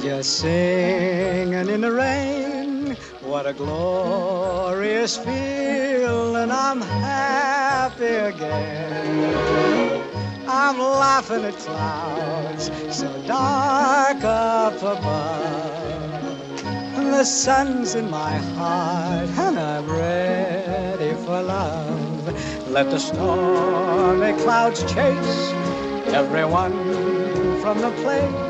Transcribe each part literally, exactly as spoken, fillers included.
Just singing in the rain, what a glorious feeling. I'm happy again. I'm laughing at clouds so dark up above. And the sun's in my heart and I'm ready for love. Let the stormy clouds chase everyone from the place.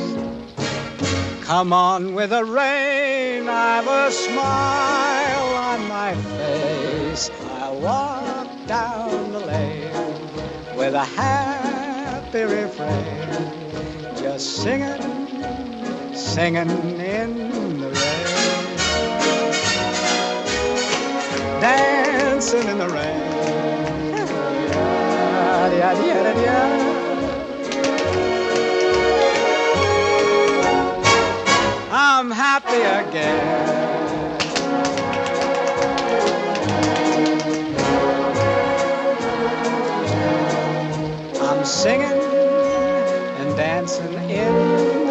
Come on with the rain, I've a smile on my face. I'll walk down the lane with a happy refrain, just singing, singing in the rain, dancing in the rain. Yeah, yeah, yeah, yeah. I'm happy again. I'm singing and dancing in